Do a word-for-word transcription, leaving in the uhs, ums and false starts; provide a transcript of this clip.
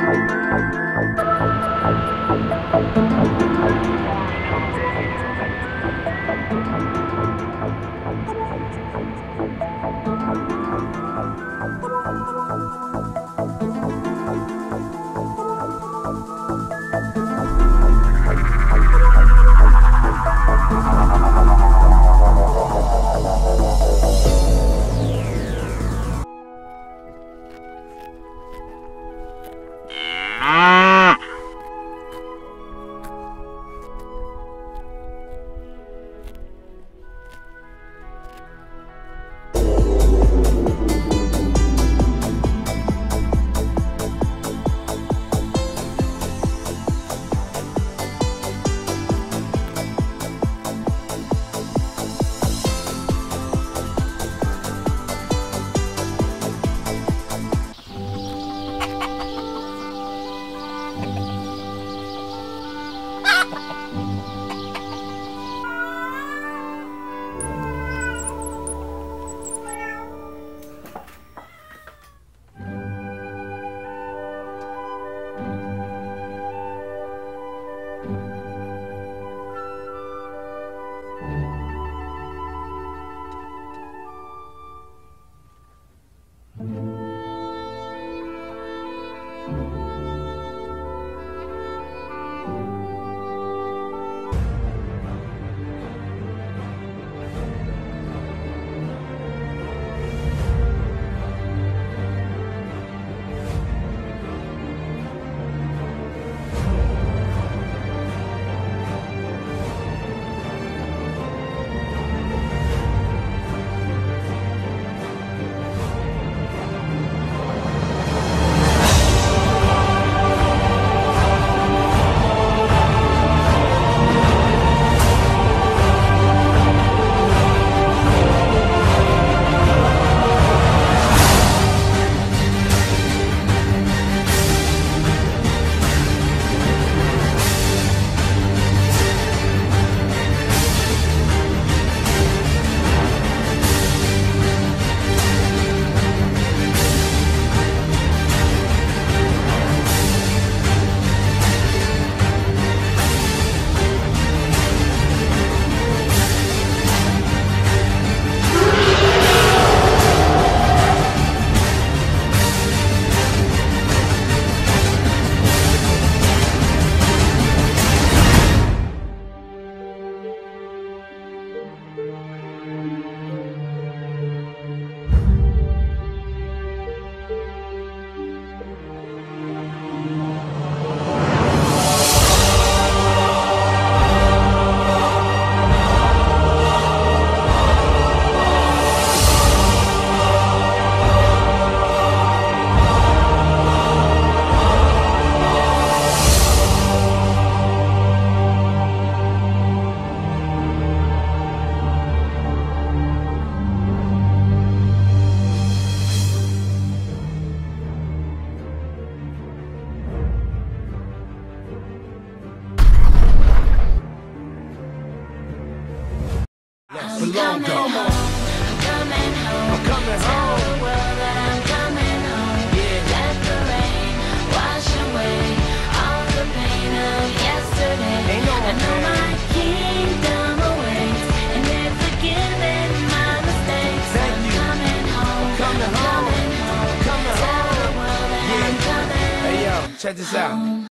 for longer. I'm coming home. I'm coming home. Tell the world that I'm coming home. Yeah. Let the rain wash away all the pain of yesterday. Ain't no I know my kingdom awaits, and they're forgiving my mistakes. Thank I'm you. Coming home. I'm coming home. I'm coming home. Tell the world that yeah. I'm coming. Hey yo, check this out. Home.